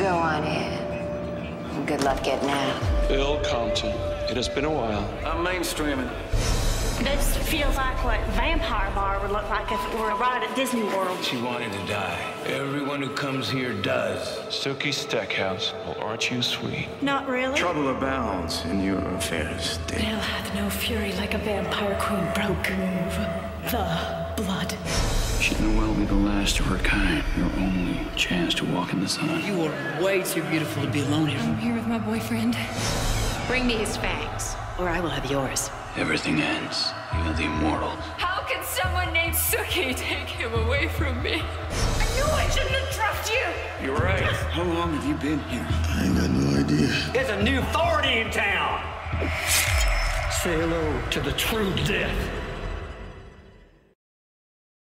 Go on in. Good luck getting out. Bill Compton. It has been a while. I'm mainstreaming. This feels like what Vampire Bar would look like if it were a ride at Disney World. She wanted to die. Everyone who comes here does. Silky Steakhouse. Well, aren't you sweet? Not really. Trouble abounds in your affairs, Dick. Hell hath no fury like a vampire queen broke. The blood. She may well be the last of her kind. Your only chance to walk in the sun. You are way too beautiful to be alone here. I'm here with my boyfriend. Bring me his fangs, Or I will have yours. Everything ends. Even the immortals. How can someone named Suki take him away from me? I knew I shouldn't have trusted you! You're right. How long have you been here? I ain't got no idea. There's a new authority in town. Say hello to the true death.